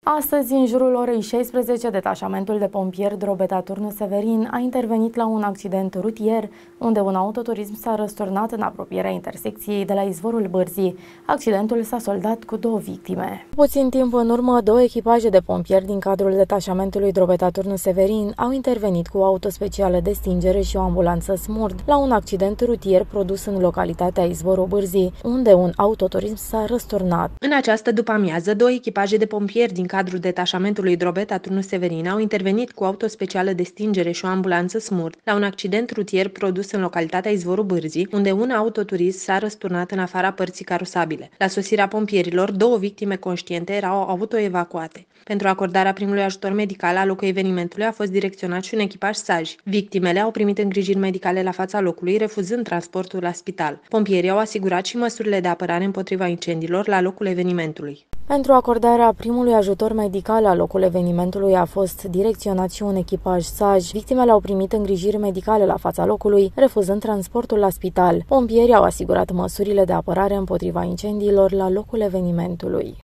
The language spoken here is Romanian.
Astăzi, în jurul orei 16, detașamentul de pompieri Drobeta Turnu Severin a intervenit la un accident rutier, unde un autoturism s-a răsturnat în apropierea intersecției de la izvorul Bârzii. Accidentul s-a soldat cu 2 victime. Puțin timp în urmă, 2 echipaje de pompieri din cadrul detașamentului Drobeta Turnu Severin au intervenit cu o auto specială de stingere și o ambulanță SMURD la un accident rutier produs în localitatea izvorul Bârzii, unde un autoturism s-a răsturnat. În această după-amiază, 2 echipaje de pompieri din cadrul detașamentului Drobeta Turnu Severin au intervenit cu auto specială de stingere și o ambulanță SMURD la un accident rutier produs în localitatea izvorul Bârzii, unde un autoturism s-a răsturnat în afara părții carosabile. La sosirea pompierilor, 2 victime conștiente erau autoevacuate. Pentru acordarea primului ajutor medical la locul evenimentului a fost direcționat și un echipaj SAJ. Victimele au primit îngrijiri medicale la fața locului, refuzând transportul la spital. Pompierii au asigurat și măsurile de apărare împotriva incendiilor la locul evenimentului. Pentru acordarea primului ajutor medical la locul evenimentului a fost direcționat și un echipaj SAJ. Victimele au primit îngrijiri medicale la fața locului, refuzând transportul la spital. Pompierii au asigurat măsurile de apărare împotriva incendiilor la locul evenimentului.